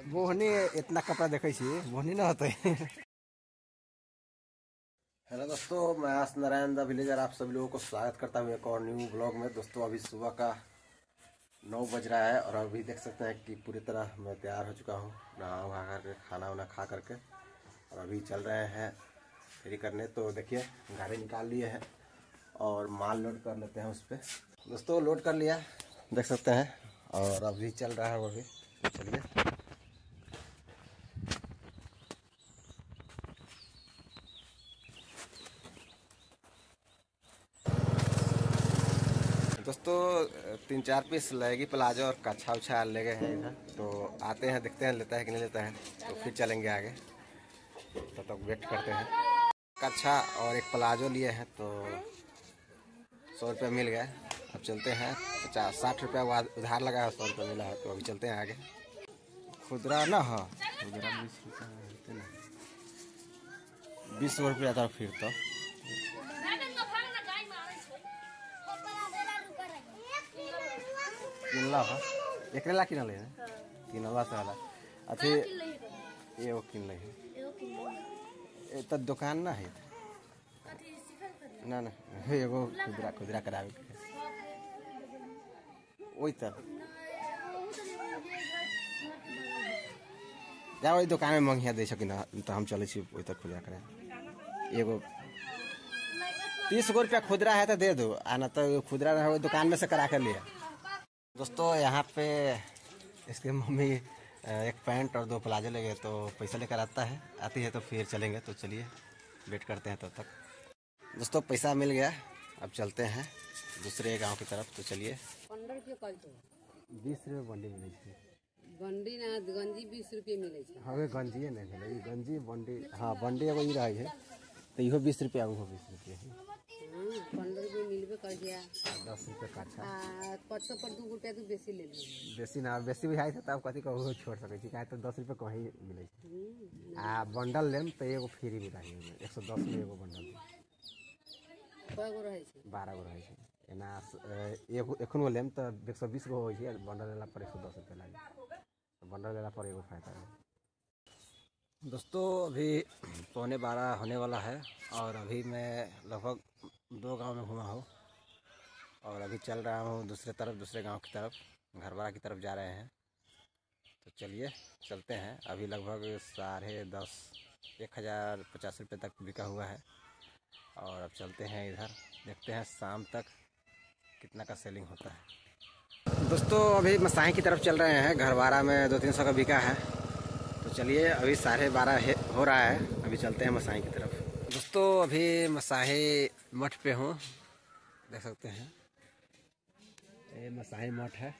बोहनी इतना कपड़ा देखे बोहनी ना होते। हेलो दोस्तों, मैं आस नारायण द विलेजर आप सभी लोगों को स्वागत करता हूँ एक और न्यू ब्लॉग में। दोस्तों अभी सुबह का 9 बज रहा है और अभी देख सकते हैं कि पूरी तरह मैं तैयार हो चुका हूँ, नहा वहा करके खाना वाना खा करके, और अभी चल रहे हैं फेरी करने। तो देखिए गाड़ी निकाल लिए हैं और माल लोड कर लेते हैं उस पर। दोस्तों लोड कर लिया देख सकते हैं, और अभी चल रहा है वो भी। चलिए दोस्तों 3-4 पीस लेगी प्लाजो और कच्छा उच्छा ले गए हैं इधर। तो आते हैं देखते हैं लेता है कि नहीं लेता है, तो फिर चलेंगे आगे। तो तब वेट करते हैं। कच्छा और एक प्लाजो लिए हैं तो 100 रुपये मिल गए। अब चलते हैं। 50-60 रुपया उधार लगा है, 100 रुपया मिला है। तो अभी चलते हैं आगे। खुदरा ना हो खुदरा 20 रुपया था फिर तो किनला है एक ला किन ले किनला से वाला अथी एगो किन ले है तो दुकान ना है ना ना एगो खुदरा खुदरा करावे के वही तर जा वही दुकान में मंगिया दे सकी ना, तो हम चले वही तक खुदरा करे। एगो 30 रुपया खुदरा है तो दे दो, आना तो खुदरा रहा दुकान में से करा कर लिया। दोस्तों यहाँ पे इसके मम्मी एक पैंट और 2 प्लाजो ले गए, तो पैसा लेकर आती है तो फिर चलेंगे। तो चलिए वेट करते हैं तब तक। दोस्तों पैसा मिल गया, अब चलते हैं दूसरे गांव की तरफ। तो चलिए 20 रुपये बंडी मिले बंडी ना गंजी 20 रुपये मिले हमें गंजिए नहीं मिले गंजी बंडी। हाँ बंडी एगो रही है तो इहो 20 रुपया वो 20 रुपये 15 रुपये मिलबे कर दिया। 10 रुपये कच्छा 500 पर 2 रुपया तू बेसी ले ली। बेसी ना बेसी भी है तब कथी कहूँ छोड़ सके छी, काहे तो 10 रुपये कहीं मिले आ बंडल लेम तो एगो फ्री मिला है 110 में एगो बंडल। 12 गो रहे छै एना एगो एखनो लेम तो 120 गो होइ छै, बंडल लेला पर 110 रुपये लागे, तो बंडल लेला पर एगो फायदा है। दोस्तों अभी 11:15 होने वाला है और अभी मैं लगभग 2 गांव में घुमा हूँ और अभी चल रहा हूँ दूसरे गांव की तरफ, घरवाड़ा की तरफ जा रहे हैं। तो चलिए चलते हैं। अभी लगभग 10:30 1050 रुपये तक बिका हुआ है और अब चलते हैं इधर, देखते हैं शाम तक कितना का सेलिंग होता है। दोस्तों अभी मसाही की तरफ चल रहे हैं, घरवाड़ा में 200-300 का बिका है। तो चलिए अभी 12:30 हो रहा है, अभी चलते हैं मसाही की तरफ। दोस्तों अभी मसाही मठ पे हूँ, देख सकते हैं ये मसाही मठ है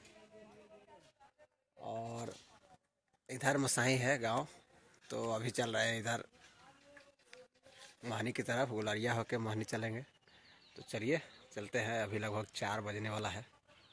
और इधर मसाही है गांव। तो अभी चल रहे हैं इधर महनी की तरफ, गुलरिया होके महनी चलेंगे। तो चलिए चलते हैं। अभी लगभग 4 बजने वाला है।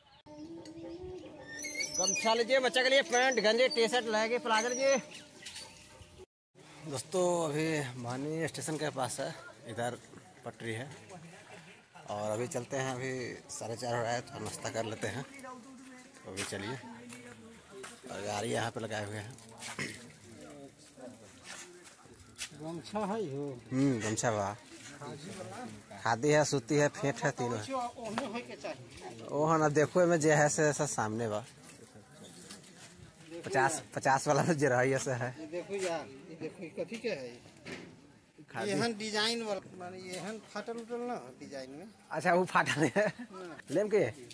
गमछा लीजिए बच्चा के लिए, पैंट गंजी टी शर्ट लगे प्लाजो लीजिए। दोस्तों अभी महनी स्टेशन के पास है, इधर पटरी है और अभी चलते हैं। अभी 4:30 हो रहा है तो नाश्ता कर लेते हैं। तो अभी चलिए, और गाड़ी यहाँ पे लगाए हुए हैं। गमछा है हो गमछा बा खादी है, सूती है, फेंट है, तीनों है। ओह ना देखो में जे है से सामने बा 50 वाला जो रही ऐसा है। देखो यार, ये देखो कथी के है एहन डिजाइन वाला, माने एहन फाटल उटल ना डिजाइन में। अच्छा वो फाटल है लेम के ये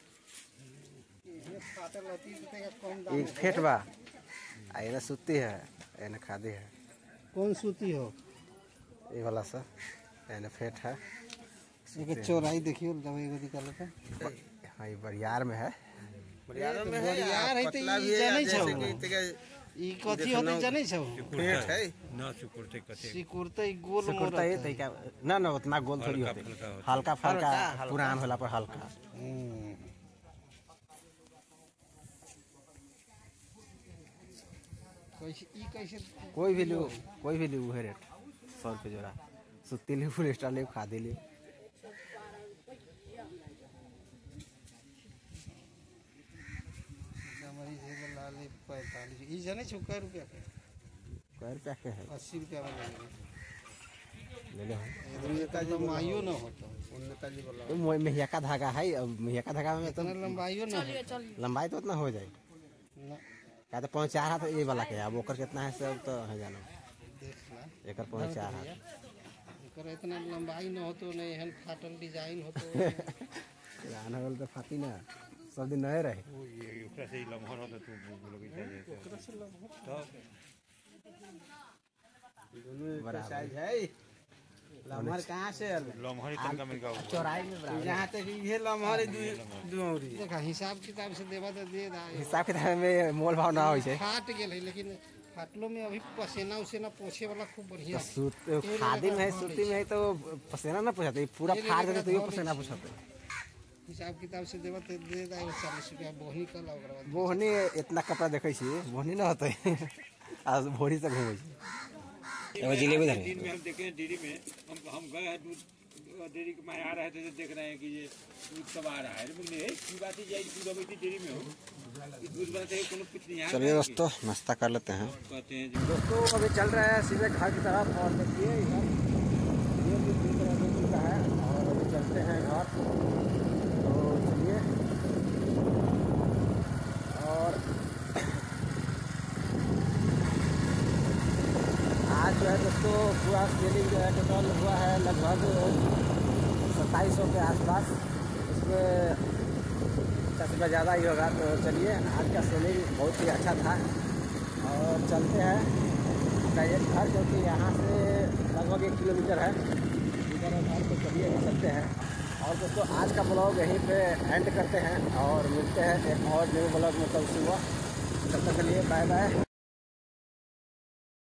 फाटल होती है कम दाम एक फेंट बा आ ये सूती है, ये खादी है। कौन सूती हो ये वाला सा ये फेंट है। एक चौड़ाई देखियो जब एगो निकाले पे। हाँ ये बरियार में है, बरियार है तो ई जानै छौ ई कथी होते जानै छौ? फेंट है ना सिकुड़ते कते सिकुड़ते गोल सिकुड़ता है तई का ना ना उतना गोल थोड़ी होते, हल्का फल्का पुरान होला पर हल्का। कैसे कोई भी लो है रेट 100 रुपये जोड़ा। सूती ले, फुल स्टार ले, खादी ले। लाल 45 ये जाने छो कै रुपया के कै रुपया के है 80 रुपया में ले ले लंबाइयो न होता मेहिया का धागा है। अब मेहिया का धागा में तो लंबाइयो न लंबाई तो उतना हो जाए क्या तो 4.5 हाथ ये वाला के अब ओकर कितना है सब तो है जानो देखना एकर 4.5 हाथ एकर इतना लंबाई न हो तो नहीं हन फाटल डिजाइन हो तो आना वाला तो फाटी ना सब दिन नए रहे वो ये ओकरा से ही लम्हा होता तू बोलोगे चाहिए ओकरा से लंबा तो बराबर साइज है लम्हर कहाँ से लम्हा इतना का मिल गया चौड़ाई में बराबर यहाँ तक ये लम्हर दुऔरी देखा हिसाब किताब से देवा तो दे दा हिसाब किताब में मोल भाव ना होई छे फाट गेल है लेकिन फाटलो में अभी पसीना उसेना पोछे वाला खूब बढ़िया है। सूत खादी में है सूती में है तो पसीना ना पोछाते पूरा फाड़ देते तो ये पसीना पोछाते हिसाब किताब से देवा तो दे दा 40 रुपया बोहनी कल ओकरा बाद बोहनी इतना कपड़ा देखै छी बोहनी ना होते आज भोरी से घूमै छी एगो जिलेबी धर दिन में हम देखे हैं डेयरी में हम गए हैं दूध डेयरी के मारे आ रहे थे तो देख रहे हैं कि ये दूध कब आ रहा है बोले की बात है जाए दूध अभी डेयरी में हो दूध बात है कोनो कुछ नहीं है। चलिए दोस्तों नाश्ता कर लेते हैं कहते हैं दोस्तों अभी चल रहा है सीधे घर की तरफ और देखिए ये भी पूरी तरह हो चुका है और अभी चलते हैं घर तो चलिए और आज जो है दोस्तों पूरा सेलिंग जो है टोटल हुआ है लगभग 2700 के आसपास इसमें 50 रुपये ज़्यादा ही होगा। तो चलिए आज का सेलिंग बहुत ही अच्छा था और चलते हैं अपना एक घर जो कि यहाँ से लगभग 1 किलोमीटर है इधर घर तो चलिए चलते हैं। और दोस्तों आज का ब्लॉग यहीं पे एंड करते हैं और मिलते हैं एक और न्यू ब्लॉग में कल सुबह। तब तक के लिए बाय बाय।